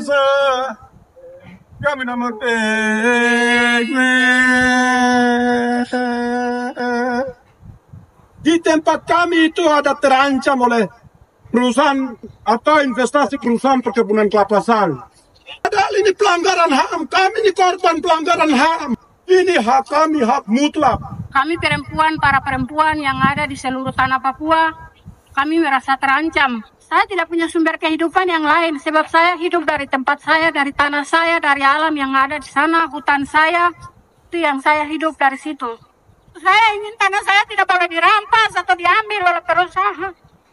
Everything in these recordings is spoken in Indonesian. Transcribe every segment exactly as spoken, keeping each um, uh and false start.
bangsa, kami nama di tempat kami itu ada terancam oleh perusahaan atau investasi perusahaan perkebunan kelapa sawit. Padahal ini pelanggaran H A M, kami ini korban pelanggaran H A M. Ini hak kami, hak mutlak. Kami perempuan, para perempuan yang ada di seluruh tanah Papua, kami merasa terancam. Saya tidak punya sumber kehidupan yang lain, sebab saya hidup dari tempat saya, dari tanah saya, dari alam yang ada di sana, hutan saya, itu yang saya hidup dari situ. Saya ingin tanah saya tidak boleh dirampas atau diambil oleh perusahaan.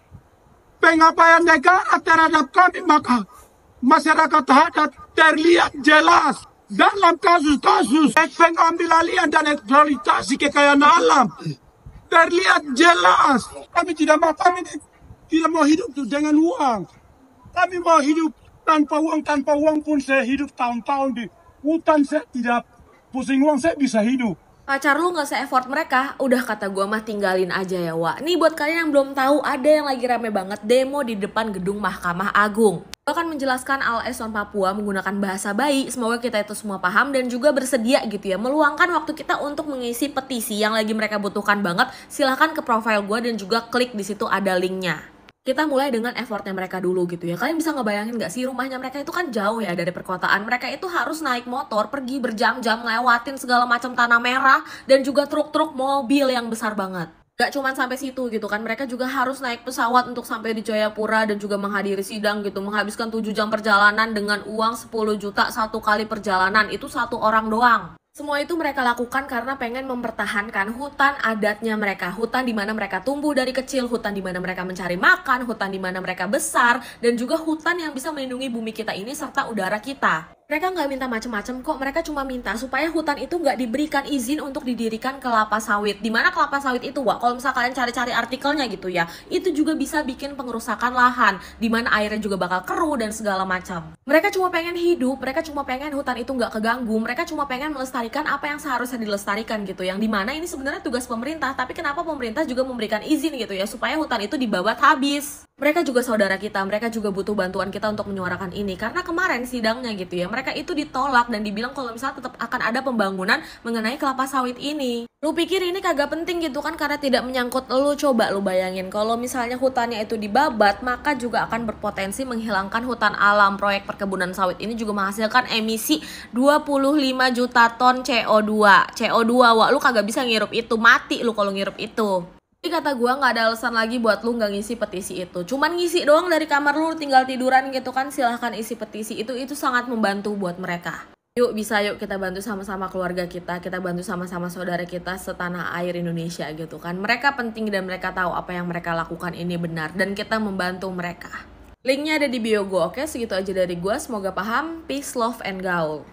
Pengabaian negara terhadap kami, maka masyarakat adat terlihat jelas dalam kasus-kasus pengambilalian dan eksploitasi kekayaan alam. Terlihat jelas. Kami tidak mau, kami tidak mau hidup dengan uang. Kami mau hidup tanpa uang, tanpa uang pun saya hidup tahun-tahun di hutan, saya tidak pusing uang, saya bisa hidup. Pacar lu gak se-effort mereka, udah kata gua mah tinggalin aja ya Wak. Nih buat kalian yang belum tahu, ada yang lagi rame banget demo di depan gedung Mahkamah Agung. Gua akan menjelaskan Al-Eson Papua menggunakan bahasa bayi, semoga kita itu semua paham dan juga bersedia gitu ya, meluangkan waktu kita untuk mengisi petisi yang lagi mereka butuhkan banget. Silahkan ke profile gua dan juga klik di situ ada linknya. Kita mulai dengan effortnya mereka dulu gitu ya. Kalian bisa ngebayangin gak sih, rumahnya mereka itu kan jauh ya dari perkotaan. Mereka itu harus naik motor, pergi berjam-jam, ngelewatin segala macam tanah merah dan juga truk-truk mobil yang besar banget. Gak cuma sampai situ gitu kan, mereka juga harus naik pesawat untuk sampai di Jayapura dan juga menghadiri sidang gitu. Menghabiskan tujuh jam perjalanan dengan uang sepuluh juta satu kali perjalanan, itu satu orang doang. Semua itu mereka lakukan karena pengen mempertahankan hutan adatnya mereka, hutan di mana mereka tumbuh dari kecil, hutan di mana mereka mencari makan, hutan di mana mereka besar, dan juga hutan yang bisa melindungi bumi kita ini serta udara kita. Mereka nggak minta macem-macem kok, mereka cuma minta supaya hutan itu nggak diberikan izin untuk didirikan kelapa sawit. Dimana kelapa sawit itu, Wak, kalau misalnya kalian cari-cari artikelnya gitu ya, itu juga bisa bikin pengerusakan lahan, dimana airnya juga bakal keruh dan segala macam. Mereka cuma pengen hidup, mereka cuma pengen hutan itu nggak keganggu, mereka cuma pengen melestarikan apa yang seharusnya dilestarikan gitu. Yang dimana ini sebenarnya tugas pemerintah, tapi kenapa pemerintah juga memberikan izin gitu ya, supaya hutan itu dibabat habis. Mereka juga saudara kita, mereka juga butuh bantuan kita untuk menyuarakan ini. Karena kemarin sidangnya gitu ya, mereka itu ditolak dan dibilang kalau misalnya tetap akan ada pembangunan mengenai kelapa sawit ini. Lu pikir ini kagak penting gitu kan karena tidak menyangkut lu? Coba lu bayangin kalau misalnya hutannya itu dibabat, maka juga akan berpotensi menghilangkan hutan alam. Proyek perkebunan sawit ini juga menghasilkan emisi dua puluh lima juta ton C O dua. C O dua, Wak, lu kagak bisa ngirup itu, mati lu kalau ngirup itu. Jadi kata gue gak ada alasan lagi buat lu gak ngisi petisi itu. Cuman ngisi doang dari kamar lu tinggal tiduran gitu kan, silahkan isi petisi itu. Itu sangat membantu buat mereka. Yuk bisa yuk kita bantu sama-sama keluarga kita. Kita bantu sama-sama saudara kita setanah air Indonesia gitu kan. Mereka penting dan mereka tahu apa yang mereka lakukan ini benar. Dan kita membantu mereka. Linknya ada di bio gue. Oke, segitu aja dari gue. Semoga paham. Peace, love, and gaul.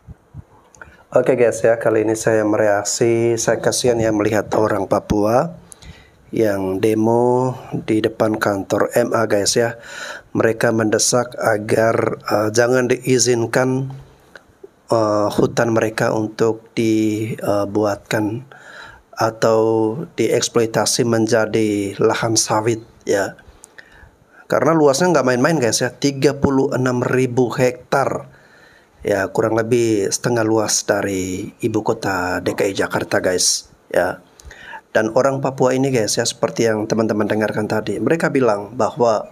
Oke guys ya, kali ini saya mereaksi. Saya kasihan ya melihat orang Papua yang demo di depan kantor M A guys ya. Mereka mendesak agar uh, jangan diizinkan uh, hutan mereka untuk dibuatkan uh, atau dieksploitasi menjadi lahan sawit ya. Karena luasnya nggak main-main guys ya, tiga puluh enam ribu hektar. Ya, kurang lebih setengah luas dari ibu kota D K I Jakarta guys ya. Dan orang Papua ini guys ya, seperti yang teman-teman dengarkan tadi, mereka bilang bahwa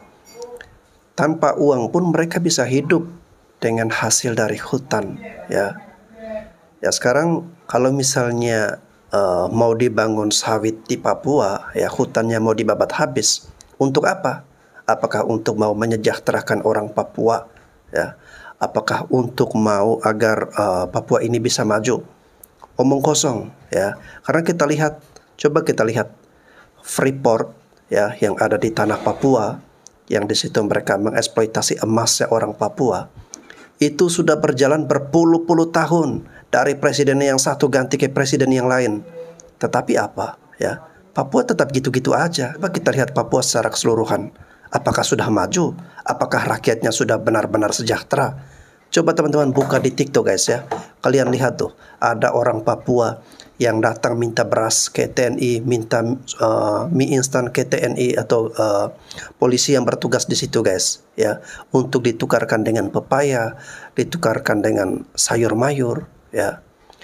tanpa uang pun mereka bisa hidup dengan hasil dari hutan ya. Ya sekarang kalau misalnya uh, mau dibangun sawit di Papua ya, hutannya mau dibabat habis, untuk apa? Apakah untuk mau menyejahterakan orang Papua ya? Apakah untuk mau agar uh, Papua ini bisa maju? Omong kosong ya. Karena kita lihat, coba kita lihat Freeport ya yang ada di tanah Papua, yang di situ mereka mengeksploitasi emasnya orang Papua. Itu sudah berjalan berpuluh-puluh tahun dari presiden yang satu ganti ke presiden yang lain. Tetapi apa ya? Papua tetap gitu-gitu aja. Coba kita lihat Papua secara keseluruhan. Apakah sudah maju? Apakah rakyatnya sudah benar-benar sejahtera? Coba teman-teman buka di TikTok guys ya. Kalian lihat tuh, ada orang Papua yang datang minta beras ke T N I, minta uh, mie instan ke T N I atau uh, polisi yang bertugas di situ guys, ya, untuk ditukarkan dengan pepaya, ditukarkan dengan sayur mayur, ya.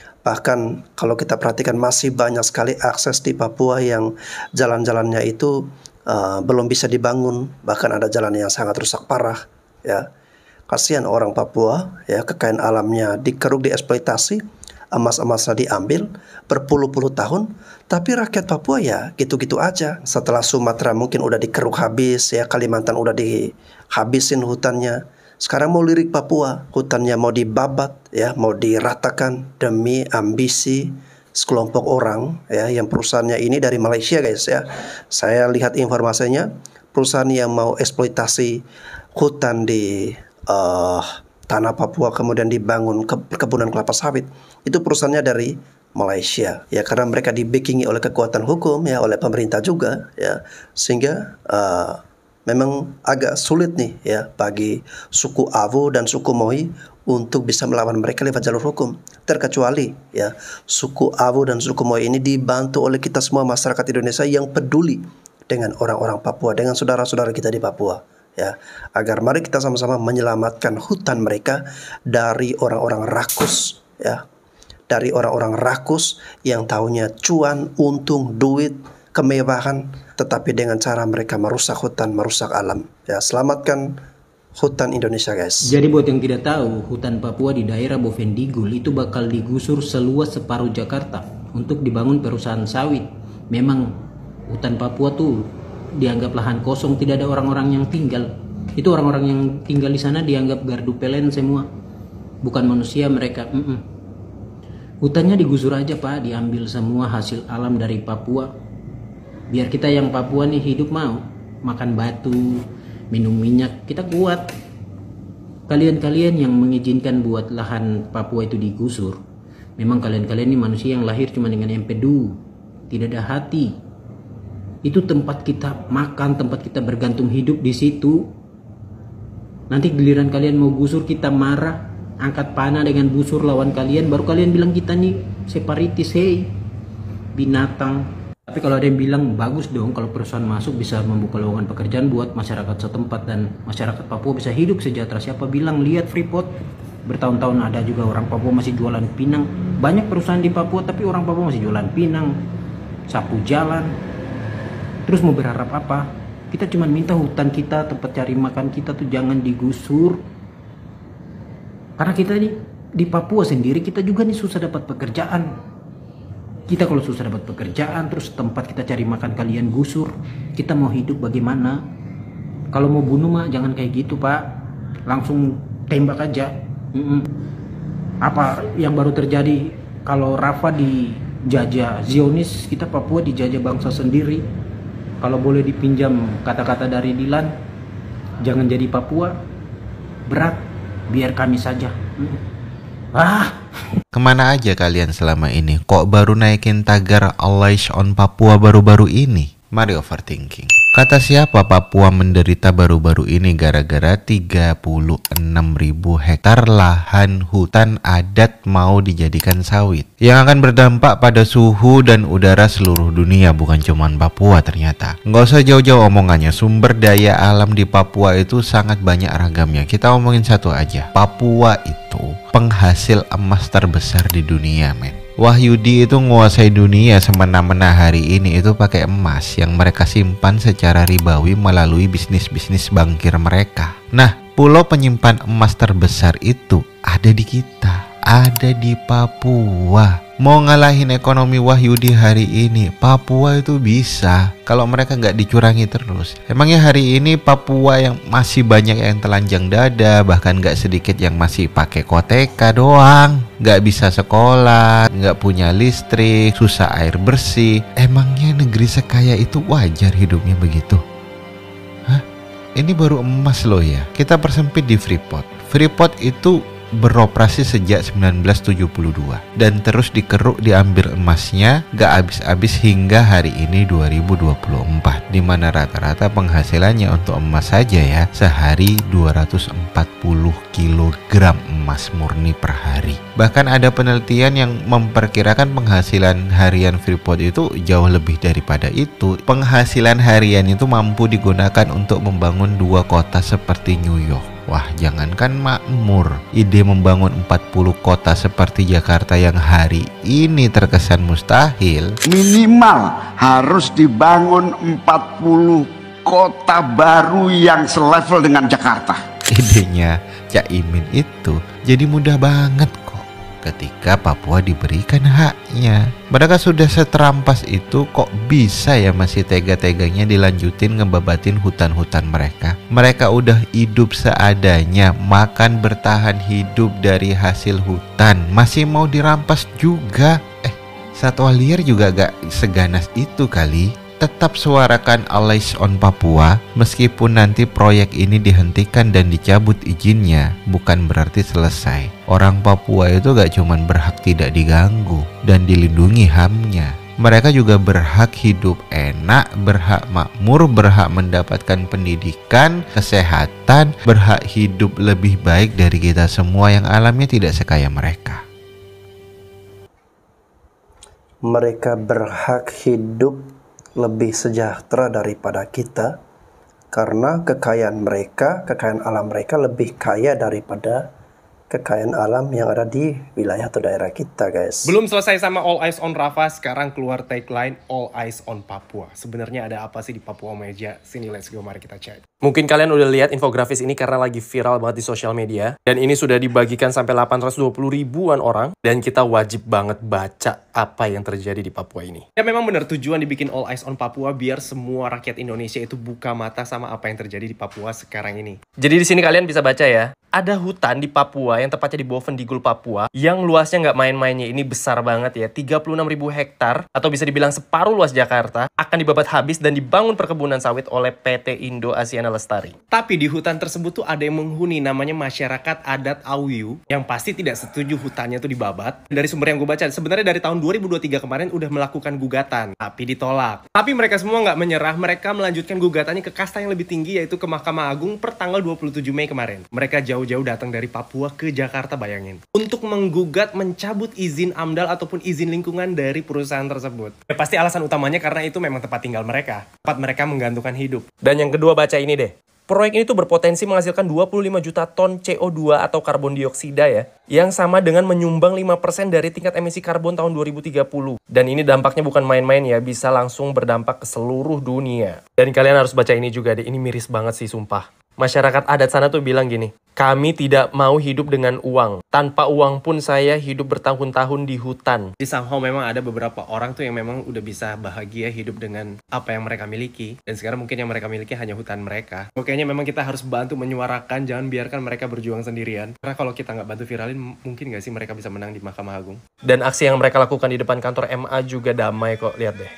Bahkan kalau kita perhatikan masih banyak sekali akses di Papua yang jalan-jalannya itu uh, belum bisa dibangun, bahkan ada jalan yang sangat rusak parah, ya. Kasihan orang Papua, ya, kekayaan alamnya dikeruk, dieksploitasi, emas-emasnya diambil berpuluh-puluh tahun, tapi rakyat Papua ya gitu-gitu aja. Setelah Sumatera mungkin udah dikeruk habis, ya, Kalimantan udah dihabisin hutannya. Sekarang mau lirik Papua, hutannya mau dibabat, ya, mau diratakan demi ambisi sekelompok orang, ya, yang perusahaannya ini dari Malaysia guys, ya. Saya lihat informasinya, perusahaan yang mau eksploitasi hutan di Uh, tanah Papua kemudian dibangun ke perkebunan kelapa sawit, itu perusahaannya dari Malaysia, ya, karena mereka dibackingi oleh kekuatan hukum, ya, oleh pemerintah juga, ya, sehingga uh, memang agak sulit nih, ya, bagi suku Awu dan suku Moi untuk bisa melawan mereka lewat jalur hukum, terkecuali, ya, suku Awu dan suku Moi ini dibantu oleh kita semua masyarakat Indonesia yang peduli dengan orang-orang Papua, dengan saudara-saudara kita di Papua, ya, agar mari kita sama-sama menyelamatkan hutan mereka dari orang-orang rakus, ya, dari orang-orang rakus yang taunya cuan, untung, duit, kemewahan, tetapi dengan cara mereka merusak hutan, merusak alam, ya. Selamatkan hutan Indonesia guys. Jadi buat yang tidak tahu, hutan Papua di daerah Bovendigul itu bakal digusur seluas separuh Jakarta untuk dibangun perusahaan sawit. Memang hutan Papua tuh dianggap lahan kosong, tidak ada orang-orang yang tinggal. Itu orang-orang yang tinggal di sana dianggap gardu P L N semua, bukan manusia mereka. Mm -mm. Hutannya digusur aja Pak, diambil semua hasil alam dari Papua. Biar kita yang Papua nih hidup mau makan batu, minum minyak, kita kuat. Kalian-kalian yang mengizinkan buat lahan Papua itu digusur, memang kalian-kalian ini manusia yang lahir cuma dengan empedu, tidak ada hati. Itu tempat kita makan, tempat kita bergantung hidup di situ. Nanti giliran kalian mau gusur, kita marah, angkat panah dengan busur lawan kalian, baru kalian bilang kita nih separatis, hei, binatang. Tapi kalau ada yang bilang bagus dong kalau perusahaan masuk bisa membuka lowongan pekerjaan buat masyarakat setempat dan masyarakat Papua bisa hidup sejahtera. Siapa bilang? Lihat Freeport, bertahun-tahun ada juga orang Papua masih jualan pinang. Banyak perusahaan di Papua tapi orang Papua masih jualan pinang, sapu jalan. Terus mau berharap apa? Kita cuma minta hutan kita, tempat cari makan kita tuh jangan digusur. Karena kita di, di Papua sendiri kita juga nih susah dapat pekerjaan. Kita kalau susah dapat pekerjaan, terus tempat kita cari makan kalian gusur, kita mau hidup bagaimana? Kalau mau bunuh mah jangan kayak gitu Pak, langsung tembak aja. Mm-mm. Apa yang baru terjadi kalau Rafa dijajah Zionis, kita Papua dijajah bangsa sendiri. Kalau boleh dipinjam kata-kata dari Dilan, jangan jadi Papua, berat, biar kami saja. Ah. Kemana aja kalian selama ini? Kok baru naikin tagar Always on Papua baru-baru ini? Mari overthinking. Kata siapa Papua menderita baru-baru ini gara-gara tiga puluh enam ribu hektar lahan hutan adat mau dijadikan sawit yang akan berdampak pada suhu dan udara seluruh dunia, bukan cuman Papua ternyata. Nggak usah jauh-jauh omongannya, sumber daya alam di Papua itu sangat banyak ragamnya. Kita omongin satu aja, Papua itu penghasil emas terbesar di dunia men. Wahyudi itu menguasai dunia semena-mena hari ini itu pakai emas yang mereka simpan secara ribawi melalui bisnis-bisnis bankir mereka. Nah, pulau penyimpan emas terbesar itu ada di kita, ada di Papua. Mau ngalahin ekonomi Wahyudi hari ini, Papua itu bisa kalau mereka nggak dicurangi terus. Emangnya hari ini Papua yang masih banyak yang telanjang dada, bahkan nggak sedikit yang masih pakai koteka doang, nggak bisa sekolah, nggak punya listrik, susah air bersih. Emangnya negeri sekaya itu wajar hidupnya begitu? Hah? Ini baru emas loh ya. Kita persempit di Freeport. Freeport itu beroperasi sejak seribu sembilan ratus tujuh puluh dua dan terus dikeruk diambil emasnya gak habis-habis hingga hari ini dua ribu dua puluh empat, di mana rata-rata penghasilannya untuk emas saja ya sehari dua ratus empat puluh kilogram emas murni per hari. Bahkan ada penelitian yang memperkirakan penghasilan harian Freeport itu jauh lebih daripada itu. Penghasilan harian itu mampu digunakan untuk membangun dua kota seperti New York. Wah, jangankan makmur, ide membangun empat puluh kota seperti Jakarta yang hari ini terkesan mustahil. Minimal harus dibangun empat puluh kota baru yang selevel dengan Jakarta. Idenya Cak Imin itu jadi mudah banget kok ketika Papua diberikan haknya. Mereka sudah seterampas itu, kok bisa ya masih tega-teganya dilanjutin ngebabatin hutan-hutan mereka. Mereka udah hidup seadanya, makan bertahan hidup dari hasil hutan, masih mau dirampas juga. Eh, satwa liar juga gak seganas itu kali. Tetap suarakan Always on Papua, meskipun nanti proyek ini dihentikan dan dicabut izinnya, bukan berarti selesai. Orang Papua itu gak cuman berhak tidak diganggu dan dilindungi H A M-nya. Mereka juga berhak hidup enak, berhak makmur, berhak mendapatkan pendidikan, kesehatan, berhak hidup lebih baik dari kita semua yang alamnya tidak sekaya mereka. Mereka berhak hidup lebih sejahtera daripada kita karena kekayaan mereka, kekayaan alam mereka lebih kaya daripada kekayaan alam yang ada di wilayah atau daerah kita, guys. Belum selesai sama All Eyes on Rafa, sekarang keluar tagline All Eyes on Papua. Sebenarnya ada apa sih di Papua Meja? Sini, let's go, mari kita cek. Mungkin kalian udah lihat infografis ini karena lagi viral banget di sosial media. Dan ini sudah dibagikan sampai delapan ratus dua puluh ribuan orang. Dan kita wajib banget baca apa yang terjadi di Papua ini. Ya memang benar tujuan dibikin All Eyes on Papua biar semua rakyat Indonesia itu buka mata sama apa yang terjadi di Papua sekarang ini. Jadi di sini kalian bisa baca ya. Ada hutan di Papua yang tepatnya di bawah Vendigul, Papua, yang luasnya nggak main-mainnya, ini besar banget ya, tiga puluh enam ribu hektar, atau bisa dibilang separuh luas Jakarta, akan dibabat habis dan dibangun perkebunan sawit oleh P T Indo Asiana Lestari. Tapi di hutan tersebut tuh ada yang menghuni, namanya masyarakat adat Awiyu, yang pasti tidak setuju hutannya tuh dibabat. Dari sumber yang gue baca, sebenarnya dari tahun dua ribu dua puluh tiga kemarin udah melakukan gugatan, tapi ditolak. Tapi mereka semua nggak menyerah, mereka melanjutkan gugatannya ke kasta yang lebih tinggi, yaitu ke Mahkamah Agung per tanggal dua puluh tujuh Mei kemarin. Mereka jauh jauh datang dari Papua ke Jakarta, bayangin, untuk menggugat mencabut izin AMDAL ataupun izin lingkungan dari perusahaan tersebut. Ya, pasti alasan utamanya karena itu memang tempat tinggal mereka, tempat mereka menggantungkan hidup. Dan yang kedua, baca ini deh. Proyek ini tuh berpotensi menghasilkan dua puluh lima juta ton C O dua atau karbon dioksida ya, yang sama dengan menyumbang lima persen dari tingkat emisi karbon tahun dua ribu tiga puluh. Dan ini dampaknya bukan main-main ya, bisa langsung berdampak ke seluruh dunia. Dan kalian harus baca ini juga deh, ini miris banget sih sumpah. Masyarakat adat sana tuh bilang gini, kami tidak mau hidup dengan uang. Tanpa uang pun saya hidup bertahun-tahun di hutan. Di somehow memang ada beberapa orang tuh yang memang udah bisa bahagia hidup dengan apa yang mereka miliki. Dan sekarang mungkin yang mereka miliki hanya hutan mereka. Kayaknya memang kita harus bantu menyuarakan, jangan biarkan mereka berjuang sendirian. Karena kalau kita nggak bantu viralin, mungkin nggak sih mereka bisa menang di Mahkamah Agung. Dan aksi yang mereka lakukan di depan kantor M A juga damai kok, lihat deh.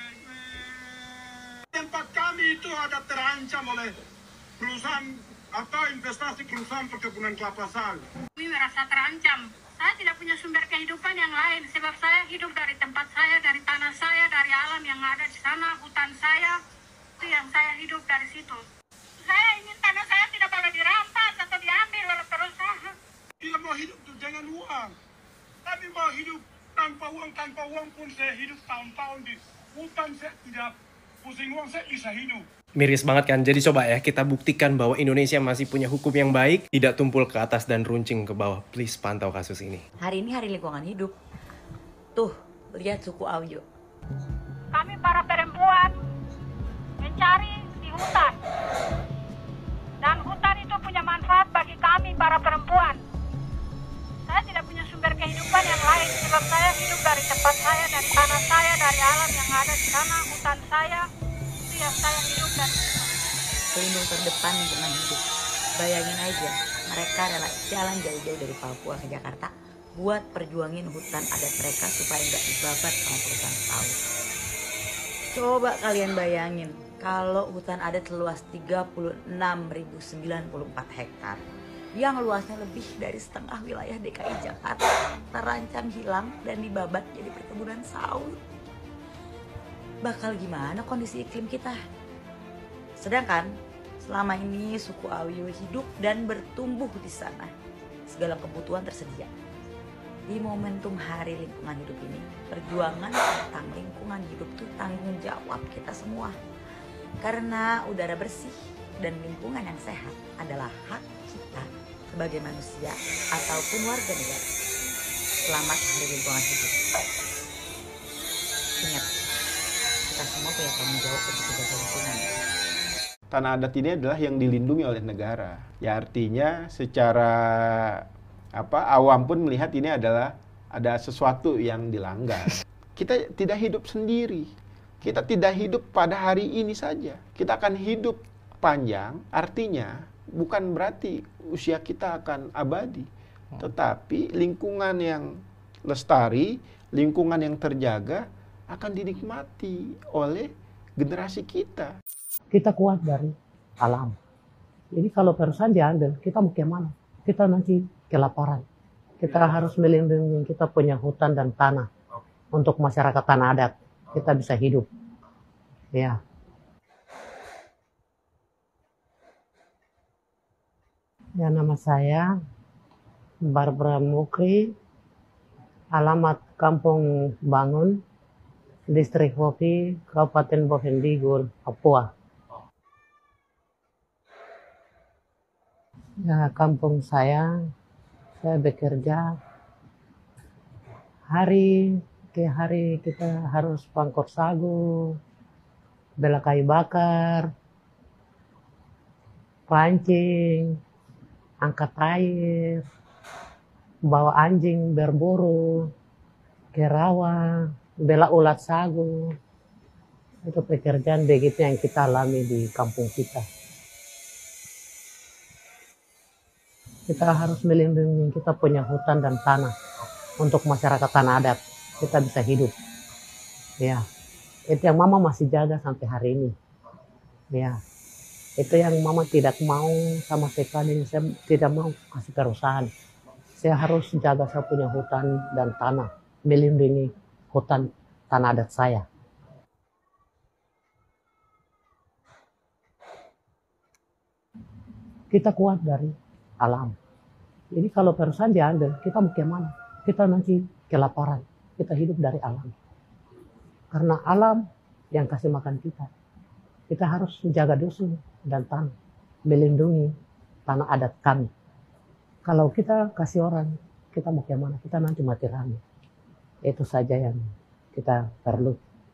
Tempat kami itu ada terancam oleh perusahaan atau investasi perusahaan perkebunan kelapa sawit. Kami merasa terancam. Saya tidak punya sumber kehidupan yang lain, sebab saya hidup dari tempat saya, dari tanah saya, dari alam yang ada di sana, hutan saya, itu yang saya hidup dari situ. Saya ingin tanah saya tidak boleh dirampas atau diambil oleh perusahaan. Tidak mau hidup tuh dengan uang, tapi mau hidup tanpa uang. Tanpa uang pun saya hidup tahun-tahun di hutan, saya tidak pusing uang, saya bisa hidup. Miris banget kan? Jadi coba ya kita buktikan bahwa Indonesia masih punya hukum yang baik, tidak tumpul ke atas dan runcing ke bawah. Please pantau kasus ini. Hari ini hari lingkungan hidup. Tuh, lihat suku Awiyu. Kami para perempuan mencari di hutan. Dan hutan itu punya manfaat bagi kami para perempuan. Saya tidak punya sumber kehidupan yang lain, sebab saya hidup dari tempat saya, dari tanah saya, dari alam yang ada di sana, hutan saya. Yang saya hidup dan Pelindung terdepan lingkungan hidup. Bayangin aja, mereka rela jalan jauh-jauh dari Papua ke Jakarta buat perjuangin hutan adat mereka supaya nggak dibabat sama perusahaan sawit. Coba kalian bayangin, kalau hutan adat seluas tiga puluh enam ribu sembilan puluh empat hektar yang luasnya lebih dari setengah wilayah D K I Jakarta terancam hilang dan dibabat jadi perkebunan sawit. Bakal gimana kondisi iklim kita? Sedangkan selama ini suku Awiyuh hidup dan bertumbuh di sana. Segala kebutuhan tersedia. Di momentum Hari Lingkungan Hidup ini, perjuangan tentang lingkungan hidup itu tanggung jawab kita semua. Karena udara bersih dan lingkungan yang sehat adalah hak kita sebagai manusia ataupun warga negara. Selamat Hari Lingkungan Hidup. Ingat, kita semua punya tanggung jawab untuk menjaga lingkungan. Tanah adat ini adalah yang dilindungi oleh negara. Ya artinya secara apa awam pun melihat ini adalah ada sesuatu yang dilanggar. Kita tidak hidup sendiri. Kita tidak hidup pada hari ini saja. Kita akan hidup panjang, artinya bukan berarti usia kita akan abadi. Tetapi lingkungan yang lestari, lingkungan yang terjaga akan dinikmati oleh generasi kita. Kita kuat dari alam. Jadi kalau perusahaan diambil, kita mau kemana? Kita nanti kelaparan. Kita harus melindungi kita punya hutan dan tanah untuk masyarakat tanah adat. Kita bisa hidup. Ya. Ya, nama saya Barbara Mukri, alamat Kampung Bangun, Distrik Hoki, Kabupaten Bovendigul, Papua. Ya, kampung saya, saya bekerja hari ke hari kita harus pangkor sagu, bela kayu bakar, pancing, angkat air, bawa anjing berburu, ke rawa, bela ulat sagu. Itu pekerjaan begitu yang kita alami di kampung kita. Kita harus melindungi kita punya hutan dan tanah untuk masyarakat tanah adat. Kita bisa hidup. Ya, itu yang mama masih jaga sampai hari ini. Ya, itu yang mama tidak mau sama sekali. Saya tidak mau kasih perusahaan. Saya harus jaga saya punya hutan dan tanah, melindungi hutan tanah adat saya. Kita kuat dari alam. Jadi kalau perusahaan diambil, kita mau kemana? Kita nanti kelaparan. Kita hidup dari alam. Karena alam yang kasih makan kita. Kita harus menjaga dusun dan tanah. Melindungi tanah adat kami. Kalau kita kasih orang, kita mau kemana? Kita nanti mati rame. Itu saja yang kita perlu.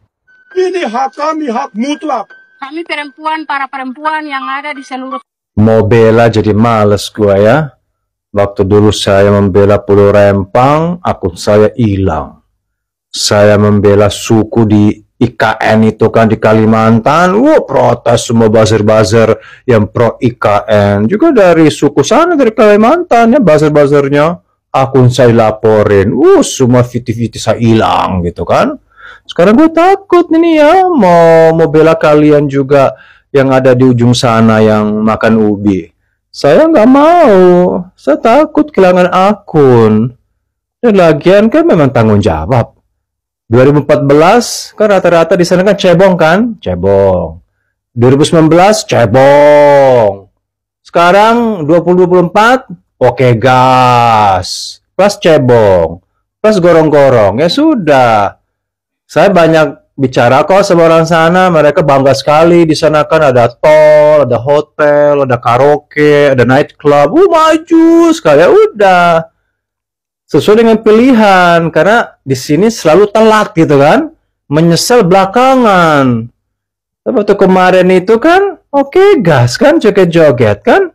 Ini hak kami, hak mutlak. Kami perempuan, para perempuan yang ada di seluruh Mau bela jadi males gua ya. Waktu dulu saya membela Pulau Rempang, akun saya hilang. Saya membela suku di I K N itu kan di Kalimantan, wah protes semua buzzer-buzzer yang pro I K N. Juga dari suku sana, dari Kalimantan ya buzzer-buzzernya. Akun saya laporin, uh semua viti-viti saya hilang gitu kan. Sekarang gue takut nih ya, mau mau bela kalian juga yang ada di ujung sana yang makan ubi. Saya nggak mau, saya takut kehilangan akun. Dan lagian kan memang tanggung jawab. dua ribu empat belas kan rata-rata di sana kan cebong kan? Cebong. dua ribu sembilan belas cebong. Sekarang dua ribu dua puluh empat oke gas. Plus cebong. Plus gorong-gorong. Ya sudah. Saya banyak bicara kok sama orang sana, mereka bangga sekali. Di sana kan ada tol, ada hotel, ada karaoke, ada nightclub. Uh, maju sekali. Ya udah. Sesuai dengan pilihan, karena di sini selalu telat gitu kan. Menyesal belakangan. Tapi waktu kemarin itu kan, oke okay, gas kan, joget-joget kan.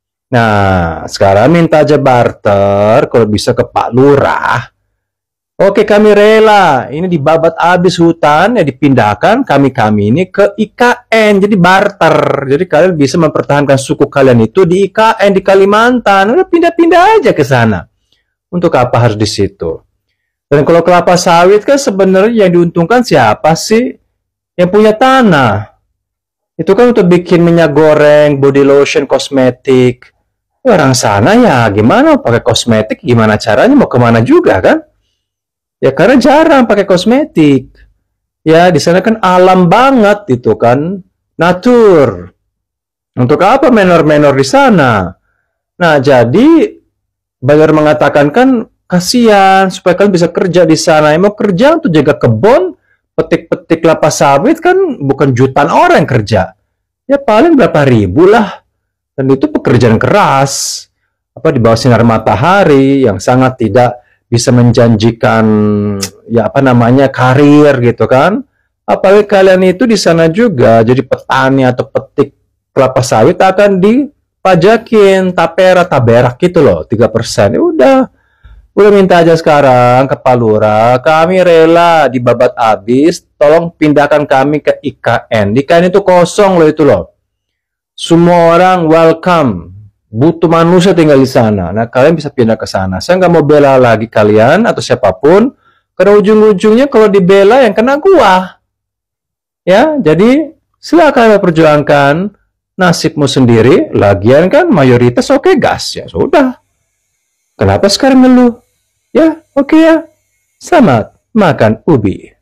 Nah, sekarang minta aja barter, kalau bisa ke Pak Lurah. Oke, kami rela. Ini dibabat habis hutan, ya dipindahkan kami-kami ini ke I K N. Jadi barter. Jadi kalian bisa mempertahankan suku kalian itu di I K N, di Kalimantan. Udah pindah-pindah aja ke sana. Untuk apa harus di situ? Dan kalau kelapa sawit kan sebenarnya yang diuntungkan siapa sih? Yang punya tanah. Itu kan untuk bikin minyak goreng, body lotion, kosmetik. Ya, orang sana ya gimana pakai kosmetik, gimana caranya mau kemana juga kan? Ya karena jarang pakai kosmetik. Ya di sana kan alam banget itu kan, natur. Untuk apa menor-menor di sana? Nah jadi Bagar mengatakan kan kasihan supaya kalian bisa kerja di sana. Yang mau kerja untuk jaga kebun, petik-petik kelapa sawit kan bukan jutaan orang yang kerja. Ya paling berapa ribu lah. Dan itu pekerjaan keras. Apa di bawah sinar matahari yang sangat tidak bisa menjanjikan ya apa namanya karir gitu kan. Apalagi kalian itu di sana juga jadi petani atau petik kelapa sawit akan dipajakin tapera taberak gitu loh tiga persen. Ya udah. Udah minta aja sekarang ke Pak Lurah, kami rela dibabat habis, tolong pindahkan kami ke I K N. I K N itu kosong loh itu loh. Semua orang welcome. Butuh manusia tinggal di sana. Nah, kalian bisa pindah ke sana. Saya nggak mau bela lagi kalian atau siapapun. Karena ujung-ujungnya kalau dibela yang kena gua. Ya, jadi silakan perjuangkan nasibmu sendiri. Lagian kan mayoritas oke okay, gas. Ya sudah. Kenapa sekarang ngeluh? Ya, oke okay ya. Selamat makan ubi.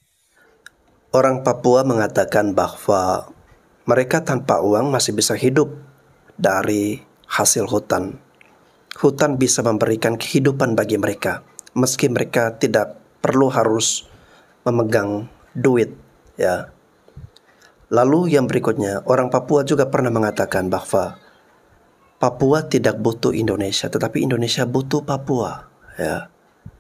Orang Papua mengatakan bahwa mereka tanpa uang masih bisa hidup dari hasil hutan. Hutan bisa memberikan kehidupan bagi mereka, meski mereka tidak perlu harus memegang duit, ya. Lalu yang berikutnya, orang Papua juga pernah mengatakan bahwa Papua tidak butuh Indonesia, tetapi Indonesia butuh Papua, ya.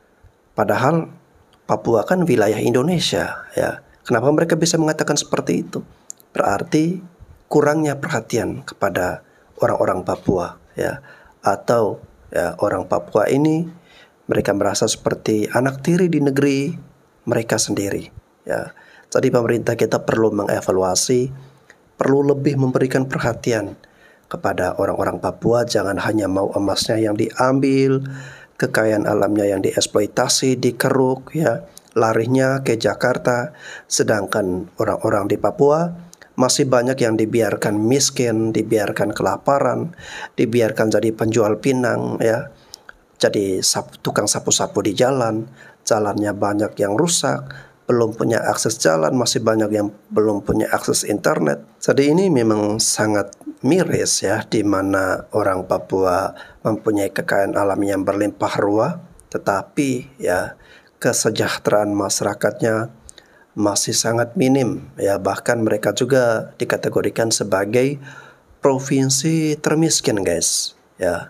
Padahal Papua kan wilayah Indonesia, ya. Kenapa mereka bisa mengatakan seperti itu? Berarti kurangnya perhatian kepada orang-orang Papua, ya, atau ya orang Papua ini mereka merasa seperti anak tiri di negeri mereka sendiri, ya. Jadi pemerintah kita perlu mengevaluasi, perlu lebih memberikan perhatian kepada orang-orang Papua. Jangan hanya mau emasnya yang diambil, kekayaan alamnya yang dieksploitasi, dikeruk, ya, larinya ke Jakarta, sedangkan orang-orang di Papua masih banyak yang dibiarkan miskin, dibiarkan kelaparan, dibiarkan jadi penjual pinang, ya, jadi sapu, tukang sapu-sapu di jalan, jalannya banyak yang rusak, belum punya akses jalan, masih banyak yang belum punya akses internet. Jadi ini memang sangat miris, ya, di mana orang Papua mempunyai kekayaan alam yang berlimpah ruah, tetapi ya kesejahteraan masyarakatnya masih sangat minim, ya, bahkan mereka juga dikategorikan sebagai provinsi termiskin, guys, ya.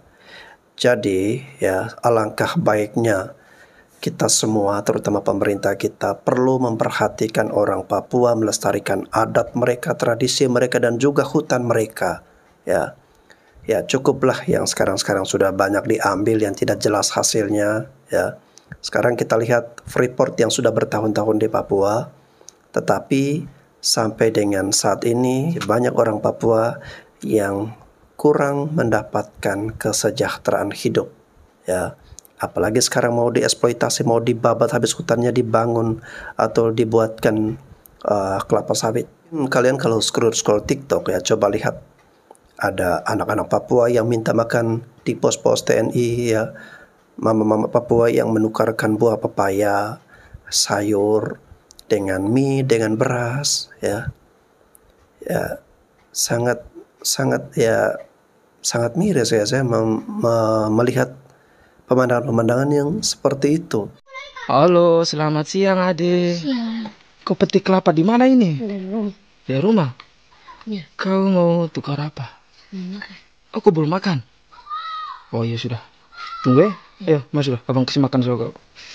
Jadi ya alangkah baiknya kita semua, terutama pemerintah kita, perlu memperhatikan orang Papua, melestarikan adat mereka, tradisi mereka, dan juga hutan mereka, ya. Ya cukuplah yang sekarang-sekarang sudah banyak diambil yang tidak jelas hasilnya, ya. Sekarang kita lihat Freeport yang sudah bertahun-tahun di Papua, tetapi sampai dengan saat ini banyak orang Papua yang kurang mendapatkan kesejahteraan hidup, ya. Apalagi sekarang mau dieksploitasi, mau dibabat habis hutannya, dibangun atau dibuatkan uh, kelapa sawit. Kalian kalau scroll-scroll TikTok, ya, coba lihat ada anak-anak Papua yang minta makan di pos-pos T N I, ya, mama-mama Papua yang menukarkan buah pepaya, sayur dengan mie, dengan beras, ya, ya sangat sangat ya sangat miris, ya, saya mem, me, melihat pemandangan-pemandangan yang seperti itu. Halo, selamat siang, Ade. Siang. Kau petik kelapa di mana ini? Dari rumah. Di rumah? Ya. Kau mau tukar apa? Mau makan. Oh, kau belum makan? Oh iya sudah. Tunggu ya. Ayo, masuk lah. Abang kasih makan sama kau.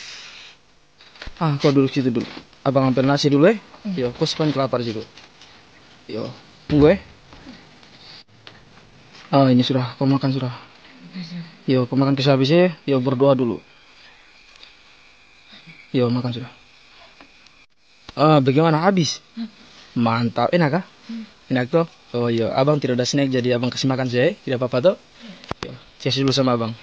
Ah, kau duduk situ dulu. Abang ambil nasi dulu ya. Yo, kau simpan kelapa di situ. Yo, tunggu ya. Ah, ini sudah. Kau makan sudah. Yo, kau makan kisah habis ya. Yo, berdoa dulu. Yo, makan sudah. Ah, bagaimana habis? Mantap. Enak kah? Enak tuh. Oh iya, abang tidak ada snack jadi abang kasih makan saya. Tidak apa-apa tuh. Yo, cek dulu sama abang.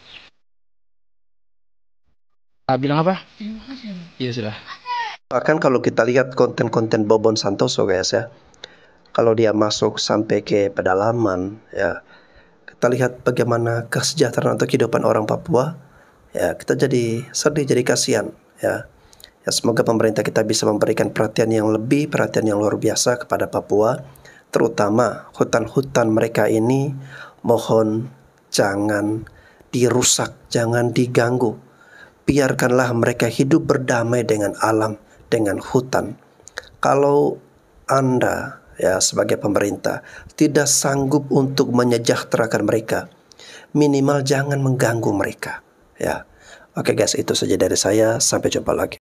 Ah, bilang apa? Terima kasih. Iya sudah. Bahkan kalau kita lihat konten-konten Bobon Santoso, guys, ya, kalau dia masuk sampai ke pedalaman, ya, kita lihat bagaimana kesejahteraan atau kehidupan orang Papua, ya kita jadi sedih, jadi kasihan, ya. Ya, semoga pemerintah kita bisa memberikan perhatian yang lebih, perhatian yang luar biasa kepada Papua, terutama hutan-hutan mereka ini. Mohon jangan dirusak, jangan diganggu. Biarkanlah mereka hidup berdamai dengan alam, dengan hutan. Kalau Anda, ya sebagai pemerintah, tidak sanggup untuk menyejahterakan mereka, minimal jangan mengganggu mereka, ya. Oke guys, itu saja dari saya. Sampai jumpa lagi.